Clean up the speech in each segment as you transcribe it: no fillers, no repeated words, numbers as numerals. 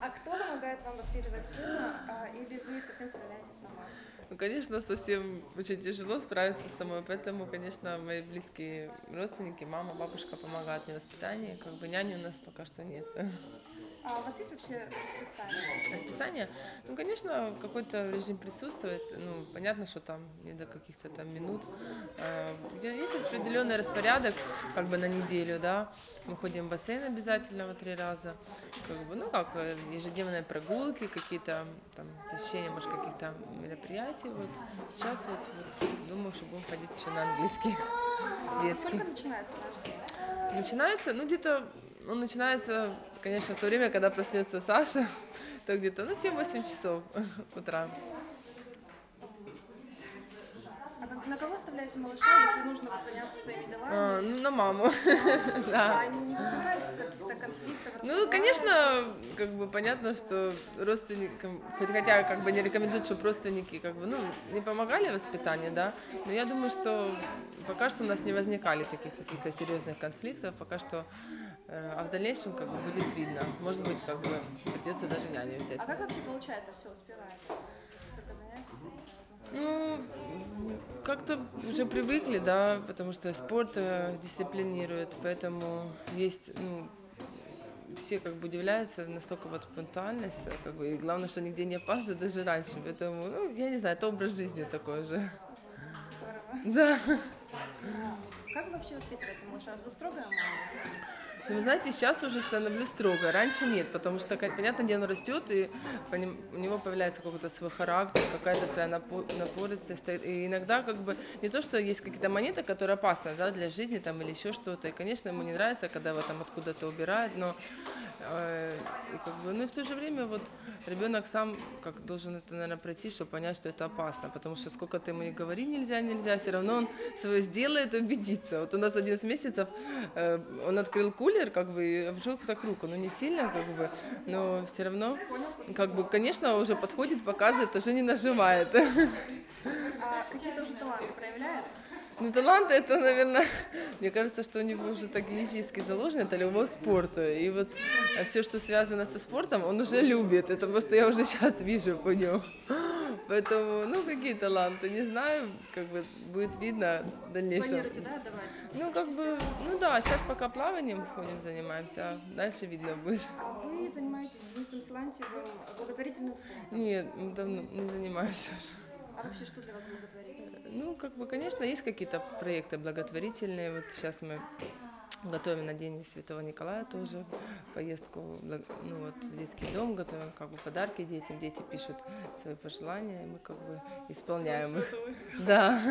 А кто помогает вам воспитывать сына, или вы совсем справляетесь сама? Ну, конечно, совсем очень тяжело справиться самой, поэтому, конечно, мои близкие родственники, мама, бабушка помогают мне в воспитании, как бы няни у нас пока что нет. А у вас есть вообще расписание? Расписание, ну, конечно, какой-то режим присутствует, ну, понятно, что там не до каких-то там минут. Есть определенный распорядок, как бы на неделю, да, мы ходим в бассейн обязательно 3 раза, как бы, ну, как ежедневные прогулки, какие-то там посещения, может, каких-то мероприятий, вот. Сейчас вот думаю, что будем ходить еще на английский Во детский. сколько начинается ваш день? Начинается, ну, где-то, он начинается, конечно, в то время, когда проснется Саша, то где-то, ну, 7-8 часов утра. На кого оставляете малыша, если нужно вот заняться своими делами? Ну, на маму, да. А не возникает каких-то конфликтов, Ну, разговариваете? конечно, как бы понятно, что родственникам, хотя как бы не рекомендуют, чтобы родственники как бы, ну, не помогали в воспитании, да, но я думаю, что пока что у нас не возникали таких каких-то серьезных конфликтов, пока что, а в дальнейшем как бы будет видно. Может быть, как бы придется даже няню взять. А как вообще получается все успеваете? Столько занятий всяких разных. Ну, как-то уже привыкли, да, потому что спорт дисциплинирует, поэтому есть, ну, все как бы удивляются настолько вот пунктуальность, как бы, и главное, что нигде не опаздывают, даже раньше, поэтому, ну, я не знаю, это образ жизни такой же. Здорово. Да. Как вы вообще воспитываете малыша? Вы строгая мама? Ну, вы знаете, сейчас уже становлюсь строго, раньше нет, потому что, понятно, где он растет, и у него появляется какой-то свой характер, какая-то своя напористость. И иногда как бы не то, что есть какие-то монеты, которые опасны, да, для жизни там, или еще что-то. И, конечно, ему не нравится, когда его там откуда-то убирают, но и как бы, ну и в то же время вот ребенок сам как должен это, наверное, пройти, чтобы понять, что это опасно, потому что сколько ты ему не говори нельзя, все равно он свое сделает, убедится. Вот у нас 11 месяцев он открыл кулер, как бы, и обжег так руку, ну не сильно, как бы, но все равно, как бы, конечно, уже подходит, показывает, уже не нажимает. А какие-то уже таланты проявляет? Ну, талант это, наверное, мне кажется, что у него уже так генетически заложено, это любовь к спорту. И вот все, что связано со спортом, он уже любит. Это просто я уже сейчас вижу по нему. Поэтому, ну, какие таланты, не знаю, как бы будет видно в дальнейшем. Планируете, да, отдавать? Ну, как бы, ну да, сейчас пока плаванием ходим, занимаемся, а дальше видно будет. А вы занимаетесь Денисом Силантьевым благотворительным фондом? Нет, давно не занимаюсь уже. А вообще что для вас благотворительность? Ну, как бы, конечно, есть какие-то проекты благотворительные. Вот сейчас мы готовим на День Святого Николая тоже поездку, ну, вот, в детский дом, готовим как бы подарки детям. Дети пишут свои пожелания, и мы как бы исполняем их. Да.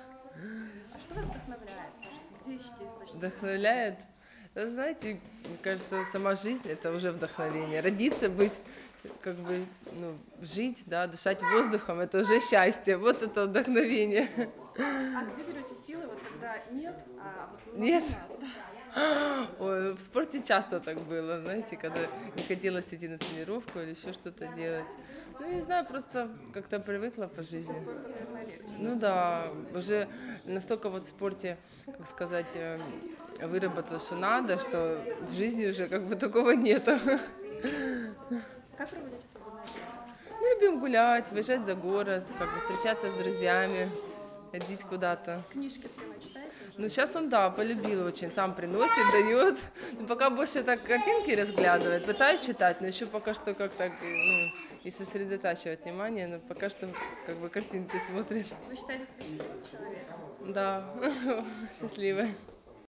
А что вас вдохновляет по жизни? Где ищете источник? Вдохновляет. Да, знаете, мне кажется, сама жизнь это уже вдохновение. Родиться, быть, как бы, ну, жить, да, дышать воздухом, это уже счастье. Вот это вдохновение. А где берете силы, вот когда нет, а вот Нет. надо? Ой, в спорте часто так было, знаете, когда не хотелось идти на тренировку или еще что-то делать. Ну, не знаю, просто как-то привыкла по жизни. Спорт, наверное, легче. Ну да, уже настолько вот в спорте, как сказать, выработала, что надо, что в жизни уже как бы такого нету. Как проводите свободное время? Мы любим гулять, выезжать за город, как бы встречаться с друзьями, ходить куда-то. Книжки сына читаете? Ну, сейчас он, да, полюбил очень, сам приносит, дает. Но пока больше так картинки разглядывает, пытаюсь читать, но еще пока что как-то, ну, и сосредотачивать внимание, но пока что как бы картинки смотрит. Вы считаете себя счастливым человеком? Да, счастливая.